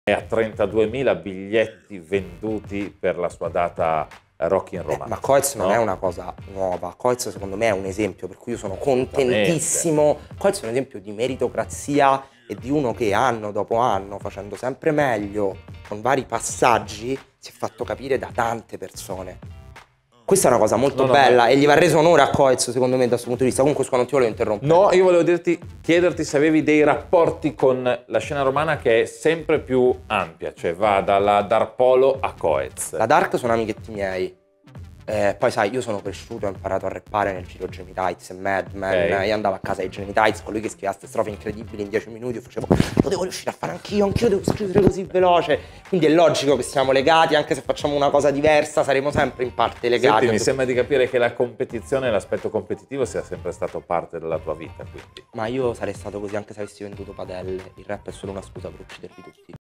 a 32.000 biglietti venduti per la sua data Rock in Roma. Ma Coez non no? è una cosa nuova, Coez secondo me è un esempio per cui io sono contentissimo. Coez è un esempio di meritocrazia e di uno che anno dopo anno, facendo sempre meglio, con vari passaggi, si è fatto capire da tante persone. Questa è una cosa molto bella e gli va reso onore a Coez secondo me da questo punto di vista. Comunque non ti volevo interrompere. No, io volevo chiederti se avevi dei rapporti con la scena romana che è sempre più ampia, cioè va dalla Dark Polo a Coez. La Dark sono amichetti miei. Poi sai, io sono cresciuto, ho imparato a rappare nel giro Jamie Tights e Madman. Io andavo a casa di Jamie Tights con lui che scriveva queste strofe incredibili in 10 minuti. Io facevo, lo devo riuscire a fare anch'io devo scrivere così veloce. Quindi è logico che siamo legati, anche se facciamo una cosa diversa, saremo sempre in parte legati. Senti, mi sembra di capire che la competizione e l'aspetto competitivo sia sempre stato parte della tua vita, quindi. Ma io sarei stato così anche se avessi venduto padelle. Il rap è solo una scusa per uccidervi tutti.